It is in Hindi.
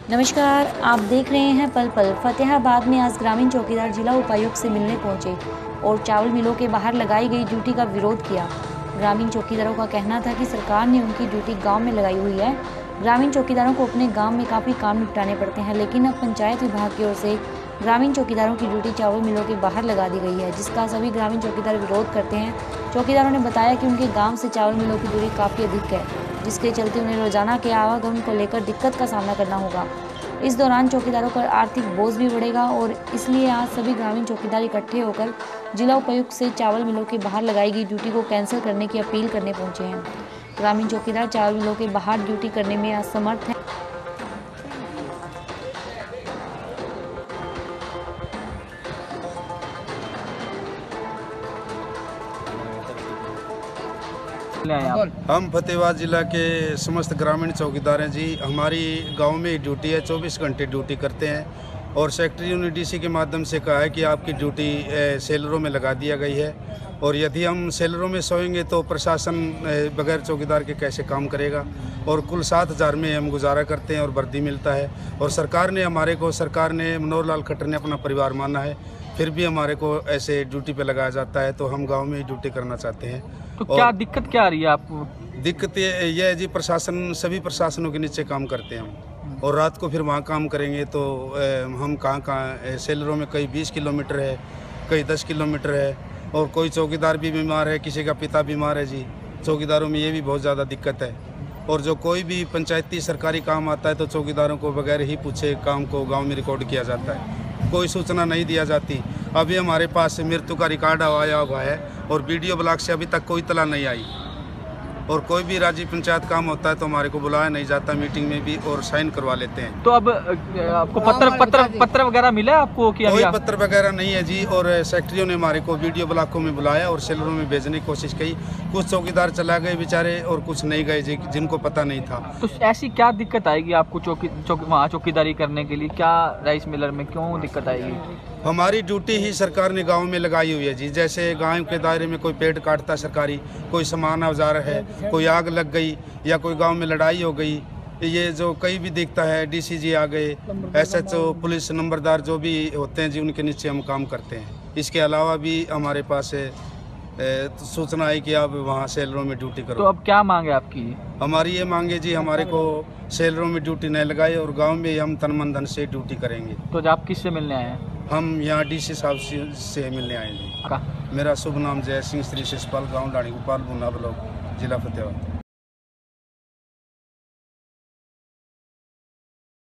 नमस्कार, आप देख रहे हैं पल पल। फतेहाबाद में आज ग्रामीण चौकीदार जिला उपायुक्त से मिलने पहुंचे और चावल मिलों के बाहर लगाई गई ड्यूटी का विरोध किया। ग्रामीण चौकीदारों का कहना था कि सरकार ने उनकी ड्यूटी गांव में लगाई हुई है। ग्रामीण चौकीदारों को अपने गांव में काफ़ी काम निपटाने पड़ते हैं, लेकिन अब पंचायत विभाग की ओर से ग्रामीण चौकीदारों की ड्यूटी चावल मिलों के बाहर लगा दी गई है, जिसका सभी ग्रामीण चौकीदार विरोध करते हैं। चौकीदारों ने बताया कि उनके गाँव से चावल मिलों की दूरी काफ़ी अधिक है, जिसके चलते उन्हें रोजाना के आवागमन को लेकर दिक्कत का सामना करना होगा। इस दौरान चौकीदारों पर आर्थिक बोझ भी बढ़ेगा और इसलिए आज सभी ग्रामीण चौकीदार इकट्ठे होकर जिला उपायुक्त से चावल मिलों के बाहर लगाई गई ड्यूटी को कैंसिल करने की अपील करने पहुंचे हैं। ग्रामीण चौकीदार चावल मिलों के बाहर ड्यूटी करने में असमर्थ हैं। हम फतेहाबाद जिला के समस्त ग्रामीण चौकीदार हैं जी। हमारी गांव में ड्यूटी है, 24 घंटे ड्यूटी करते हैं और सेक्रेटरी ने डीसी के माध्यम से कहा है कि आपकी ड्यूटी सेलरों में लगा दिया गई है और यदि हम सेलरों में सोएंगे तो प्रशासन बगैर चौकीदार के कैसे काम करेगा। और कुल 7,000 में हम गुजारा करते हैं और वर्दी मिलता है और सरकार ने मनोहर लाल खट्टर ने अपना परिवार माना है, फिर भी हमारे को ऐसे ड्यूटी पे लगाया जाता है। तो हम गांव में ही ड्यूटी करना चाहते हैं। तो क्या दिक्कत क्या आ रही है आपको? दिक्कत ये है जी, सभी प्रशासनों के नीचे काम करते हैं हम और रात को फिर वहाँ काम करेंगे तो हम कहाँ सेलरों में कई 20 किलोमीटर है, कई 10 किलोमीटर है और कोई चौकीदार भी बीमार है, किसी का पिता बीमार है जी। चौकीदारों में ये भी बहुत ज़्यादा दिक्कत है और जो कोई भी पंचायती सरकारी काम आता है तो चौकीदारों को बगैर ही पूछे काम को गाँव में रिकॉर्ड किया जाता है, कोई सूचना नहीं दिया जाती। अभी हमारे पास मृत्यु का रिकॉर्ड आया हुआ है और वीडियो ब्लॉक से अभी तक कोई इत्तला नहीं आई और कोई भी राज्य पंचायत काम होता है तो हमारे को बुलाया नहीं जाता मीटिंग में भी और साइन करवा लेते हैं। तो अब आपको पत्र वगैरह मिला आपको कि कोई पत्र वगैरह नहीं है जी और सेक्रेटरियों ने हमारे को वीडियो ब्लॉकों में बुलाया और सेलरों में भेजने की कोशिश की। कुछ चौकीदार चला गए बेचारे और कुछ नहीं गए जी, जिनको पता नहीं था। तो ऐसी क्या दिक्कत आएगी आपको वहाँ चौकीदारी करने के लिए? क्या राइस मिलर में क्यों दिक्कत आएगी? हमारी ड्यूटी ही सरकार ने गांव में लगाई हुई है जी। जैसे गांव के दायरे में कोई पेड़ काटता सरकारी, कोई सामान औजार है, कोई आग लग गई या कोई गांव में लड़ाई हो गई, ये जो कहीं भी दिखता है डीसी जी आ गए, SHO, पुलिस नंबरदार जो भी होते हैं जी, उनके नीचे हम काम करते हैं। इसके अलावा भी हमारे पास सूचना है कि आप वहाँ सेलरों में ड्यूटी करो। तो अब क्या मांग है आपकी? हमारी ये मांगे जी, हमारे को सेलरों में ड्यूटी नहीं लगाए और गाँव में हम तन मन धन से ड्यूटी करेंगे। तो आप किससे मिलने आए हैं? हम यहाँ डीसी साहब से मिलने आए जी। मेरा शुभ नाम जय सिंह, श्री शिषपाल, गाँव लाड़ी गोपाल, बुना ब्लॉक, जिला फतेहाबाद।